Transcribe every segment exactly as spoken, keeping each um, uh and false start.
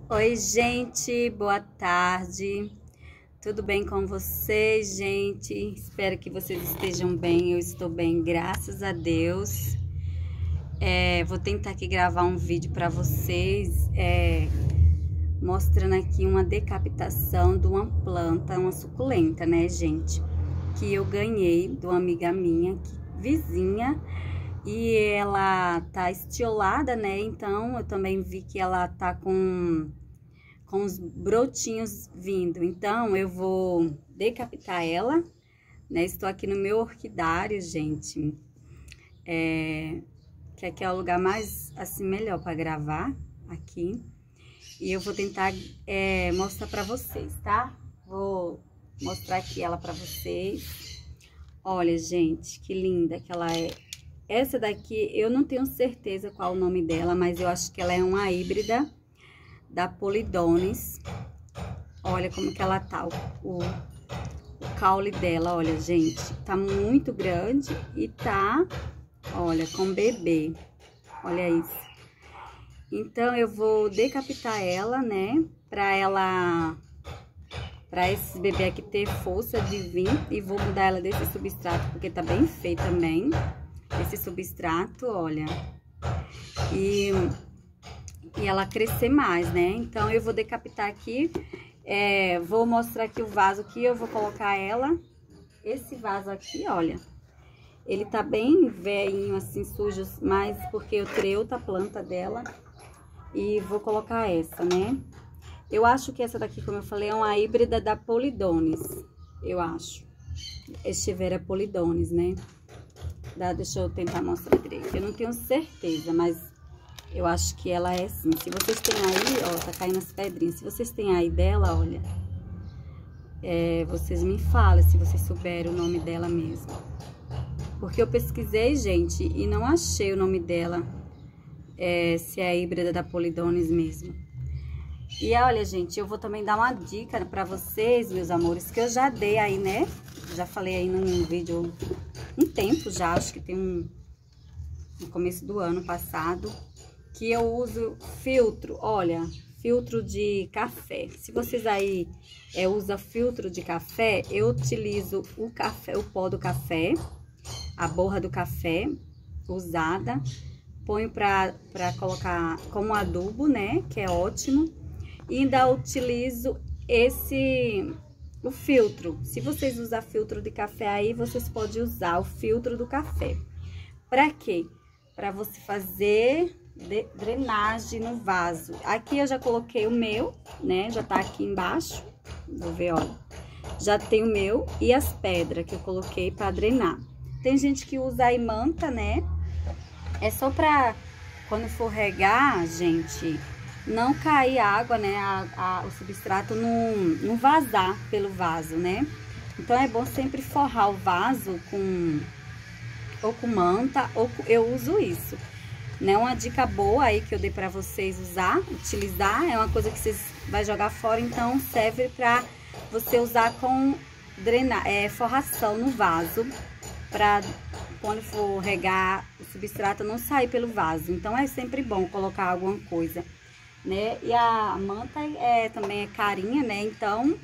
Oi, gente, boa tarde. Tudo bem com vocês, gente? Espero que vocês estejam bem. Eu estou bem, graças a Deus. É, vou tentar aqui gravar um vídeo para vocês, é, mostrando aqui uma decapitação de uma planta, uma suculenta, né, gente? Que eu ganhei de uma amiga minha, vizinha. E ela tá estiolada, né? Então, eu também vi que ela tá com, com os brotinhos vindo. Então, eu vou decapitar ela, né? Estou aqui no meu orquidário, gente. É, que aqui é o lugar mais, assim, melhor para gravar, aqui. E eu vou tentar é, mostrar para vocês, tá? Vou mostrar aqui ela para vocês. Olha, gente, que linda que ela é. Essa daqui, eu não tenho certeza qual o nome dela, mas eu acho que ela é uma híbrida da Polidones. Olha como que ela tá, o, o caule dela, olha, gente, tá muito grande e tá, olha, com bebê, olha isso. Então, eu vou decapitar ela, né, pra ela, pra esse bebê aqui ter força de vir, e vou mudar ela desse substrato, porque tá bem feio também. Esse substrato, olha, e, e ela crescer mais, né? Então, eu vou decapitar aqui, é, vou mostrar aqui o vaso que eu vou colocar ela. Esse vaso aqui, olha, ele tá bem velhinho, assim, sujo, mas porque eu tirei outra planta dela e vou colocar essa, né? Eu acho que essa daqui, como eu falei, é uma híbrida da Polidones, eu acho. Estivera Polidones, né? Dá, deixa eu tentar mostrar direito. Eu não tenho certeza, mas eu acho que ela é assim. Se vocês têm aí, ó, tá caindo as pedrinhas. Se vocês têm aí dela, olha, é, vocês me falam se vocês souberem o nome dela mesmo. Porque eu pesquisei, gente, e não achei o nome dela, é, se é a híbrida da Polidones mesmo. E olha, gente, eu vou também dar uma dica pra vocês, meus amores, que eu já dei aí, né? Já falei aí num vídeo, um tempo já, acho que tem um, no começo do ano passado, que eu uso filtro, olha, filtro de café. Se vocês aí é, usam filtro de café, eu utilizo o café, o pó do café, a borra do café usada, ponho pra, pra colocar como adubo, né, que é ótimo, e ainda utilizo esse... o filtro. Se vocês usar filtro de café aí, vocês podem usar o filtro do café. Pra quê? Pra você fazer de, drenagem no vaso. Aqui eu já coloquei o meu, né? Já tá aqui embaixo. Vou ver, olha. Já tem o meu e as pedras que eu coloquei pra drenar. Tem gente que usa aí manta, né? É só pra quando for regar, gente, não cair água, né, a, a, o substrato não, não vazar pelo vaso, né? Então, é bom sempre forrar o vaso com, ou com manta, ou com, eu uso isso, né? Uma dica boa aí que eu dei pra vocês usar, utilizar, é uma coisa que vocês vai jogar fora, então serve pra você usar com drenar, é, forração no vaso, pra quando for regar o substrato não sair pelo vaso. Então, é sempre bom colocar alguma coisa, né? E a manta é, também é carinha, né? Então,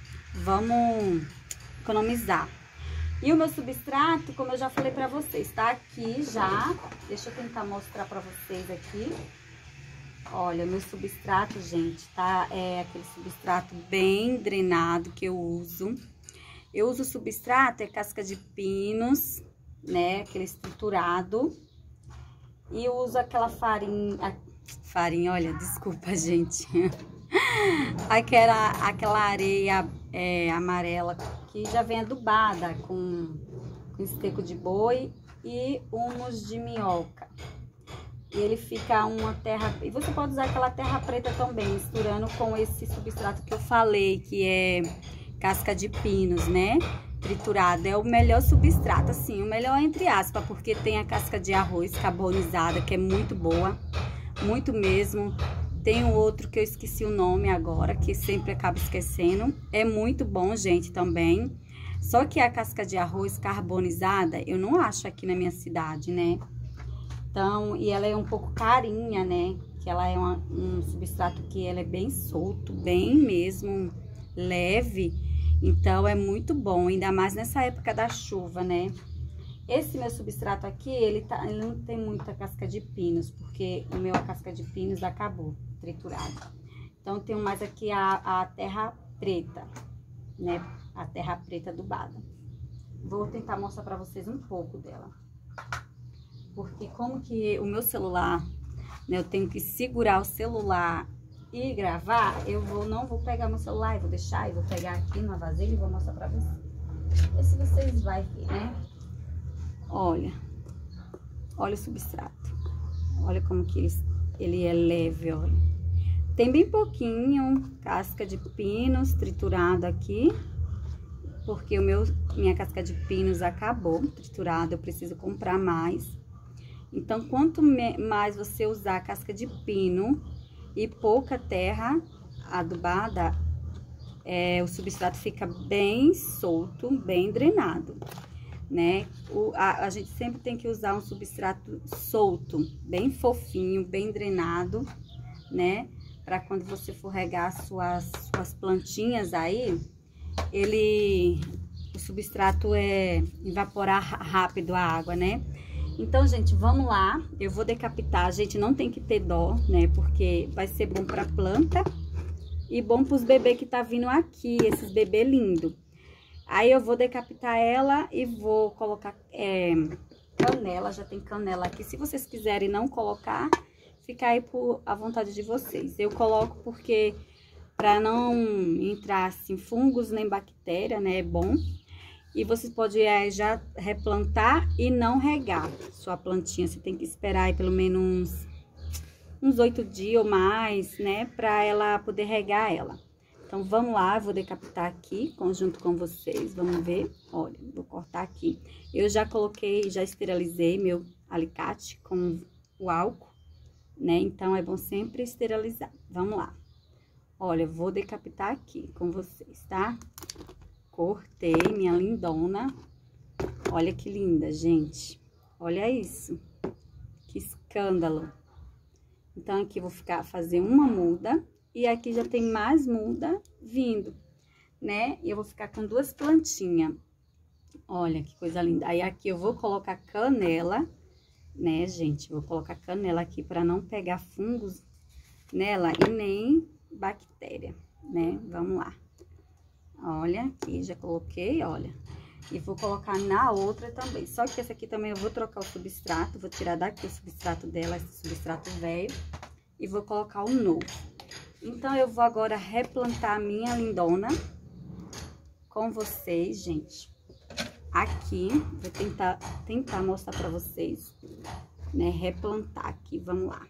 vamos economizar. E o meu substrato, como eu já falei pra vocês, tá aqui já. Deixa eu tentar mostrar pra vocês aqui. Olha, o meu substrato, gente, tá? É aquele substrato bem drenado que eu uso. Eu uso substrato, é casca de pinos, né? Aquele estruturado. E eu uso aquela farinha... Farinha, olha, desculpa, gente. Aquela, aquela areia é, amarela que já vem adubada com, com esteco de boi e humus de minhoca. E ele fica uma terra... E você pode usar aquela terra preta também, misturando com esse substrato que eu falei, que é casca de pinos, né? Triturado. É o melhor substrato, assim, o melhor entre aspas, porque tem a casca de arroz carbonizada, que é muito boa. Muito mesmo. Tem um outro que eu esqueci o nome agora, que sempre acabo esquecendo. É muito bom, gente, também. Só que a casca de arroz carbonizada, eu não acho aqui na minha cidade, né? Então, e ela é um pouco carinha, né? que ela é uma, um substrato que ela é bem solto, bem mesmo leve. Então, é muito bom, ainda mais nessa época da chuva, né? Esse meu substrato aqui, ele, tá, ele não tem muita casca de pinos, porque o meu a casca de pinos acabou, triturada. Então, eu tenho mais aqui a, a terra preta, né? A terra preta adubada. Vou tentar mostrar pra vocês um pouco dela. Porque como que o meu celular, né? Eu tenho que segurar o celular e gravar, eu vou, não vou pegar meu celular, eu vou deixar, eu vou pegar aqui numa vasilha e vou mostrar pra vocês. Vê se vocês vão ver, né? Olha, olha o substrato. Olha como que ele, ele é leve, olha. Tem bem pouquinho casca de pinos triturado aqui, porque o meu, minha casca de pinos acabou triturada, eu preciso comprar mais. Então, quanto mais você usar casca de pino e pouca terra adubada, é, o substrato fica bem solto, bem drenado, né? O, a, a gente sempre tem que usar um substrato solto, bem fofinho, bem drenado, né? Para quando você for regar suas, suas plantinhas aí, ele, o substrato é evaporar rápido a água, né? Então, gente, vamos lá. Eu vou decapitar. A gente não tem que ter dó, né? Porque vai ser bom pra planta e bom pros bebês que tá vindo aqui, esses bebês lindos. Aí, eu vou decapitar ela e vou colocar é, canela. Já tem canela aqui. Se vocês quiserem não colocar, fica aí por a vontade de vocês. Eu coloco porque pra não entrar, assim, fungos nem bactéria, né? É bom. E você pode é, já replantar e não regar sua plantinha. Você tem que esperar aí pelo menos uns oito dias ou mais, né? Pra ela poder regar ela. Então, vamos lá, eu vou decapitar aqui, junto com vocês. Vamos ver. Olha, vou cortar aqui. Eu já coloquei, já esterilizei meu alicate com o álcool, né? Então, é bom sempre esterilizar. Vamos lá. Olha, eu vou decapitar aqui com vocês, tá? Cortei minha lindona. Olha que linda, gente. Olha isso. Que escândalo. Então, aqui eu vou ficar, fazer uma muda. E aqui já tem mais muda vindo, né? E eu vou ficar com duas plantinhas. Olha que coisa linda. Aí, aqui eu vou colocar canela, né, gente? Vou colocar canela aqui para não pegar fungos nela e nem bactéria, né? Vamos lá. Olha, aqui já coloquei, olha. E vou colocar na outra também. Só que essa aqui também eu vou trocar o substrato. Vou tirar daqui o substrato dela, esse substrato velho. E vou colocar o novo. Então, eu vou agora replantar a minha lindona com vocês, gente. Aqui, vou tentar, tentar mostrar pra vocês, né? Replantar aqui, vamos lá.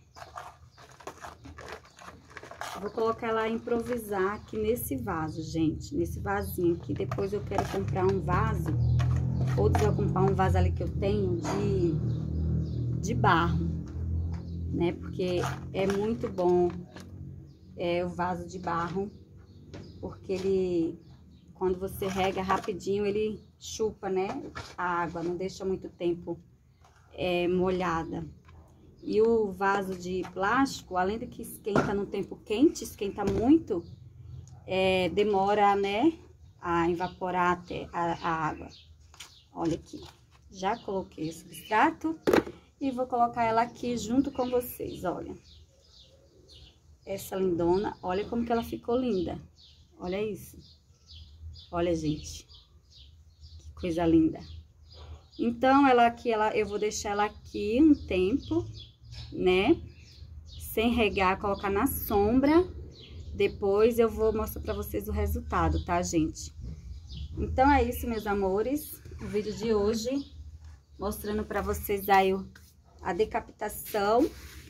Vou colocar ela a improvisar aqui nesse vaso, gente. Nesse vasinho aqui. Depois eu quero comprar um vaso. Ou desocupar um vaso ali que eu tenho de, de barro, né? Porque é muito bom é, o vaso de barro. Porque ele, quando você rega rapidinho, ele chupa, né? A água, não deixa muito tempo é, molhada. E o vaso de plástico, além de que esquenta no tempo quente, esquenta muito, é, demora, né, a evaporar até a, a água. Olha aqui, já coloquei o substrato e vou colocar ela aqui junto com vocês, olha. Essa lindona, olha como que ela ficou linda. Olha isso. Olha, gente, que coisa linda. Então, ela aqui, ela, eu vou deixar ela aqui um tempo, né? Sem regar, colocar na sombra. Depois eu vou mostrar pra vocês o resultado, tá, gente? Então, é isso, meus amores. O vídeo de hoje, mostrando pra vocês aí o, a decapitação.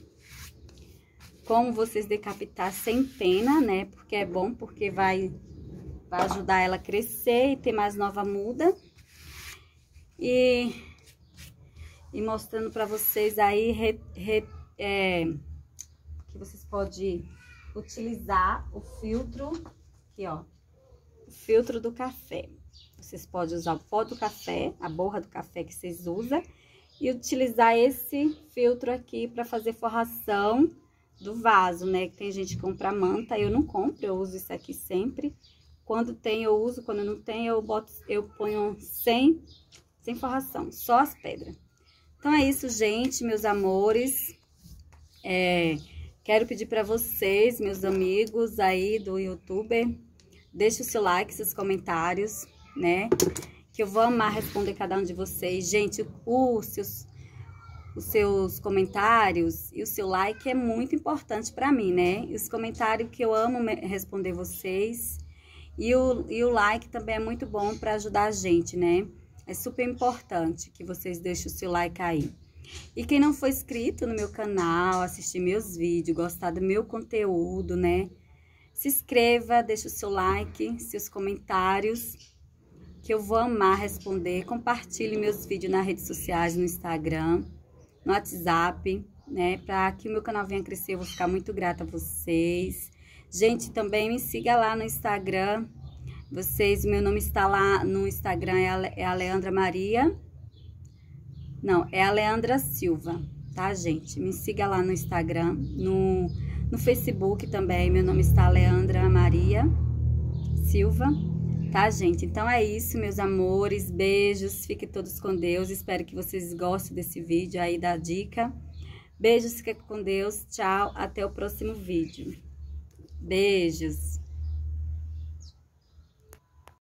Como vocês decapitar sem pena, né? Porque é bom, porque vai, vai ajudar ela a crescer e ter mais nova muda. E, e mostrando pra vocês aí re, re, é, que vocês podem utilizar o filtro, aqui ó, o filtro do café. Vocês podem usar o pó do café, a borra do café que vocês usam, e utilizar esse filtro aqui para fazer forração do vaso, né? Que tem gente que compra manta, eu não compro, eu uso isso aqui sempre. Quando tem, eu uso, quando não tem, eu boto, eu ponho sem, sem forração, só as pedras. Então é isso, gente, meus amores. É, quero pedir para vocês, meus amigos aí do YouTube, deixe o seu like, seus comentários, né? Que eu vou amar responder cada um de vocês. Gente, os seus, os seus comentários e o seu like é muito importante para mim, né? E os comentários que eu amo responder vocês. E o, e o like também é muito bom para ajudar a gente, né? É super importante que vocês deixem o seu like aí. E quem não for inscrito no meu canal, assistir meus vídeos, gostar do meu conteúdo, né? Se inscreva, deixe o seu like, seus comentários, que eu vou amar responder. Compartilhe meus vídeos nas redes sociais, no Instagram, no WhatsApp, né? Para que o meu canal venha crescer, eu vou ficar muito grata a vocês. Gente, também me siga lá no Instagram. Vocês, meu nome está lá no Instagram, é a, é a Leandra Maria. Não, é a Leandra Silva, tá, gente? Me siga lá no Instagram, no, no Facebook também. Meu nome está Leandra Maria Silva, tá, gente? Então é isso, meus amores. Beijos, fiquem todos com Deus. Espero que vocês gostem desse vídeo aí da dica. Beijos, fiquem com Deus. Tchau, até o próximo vídeo. Beijos.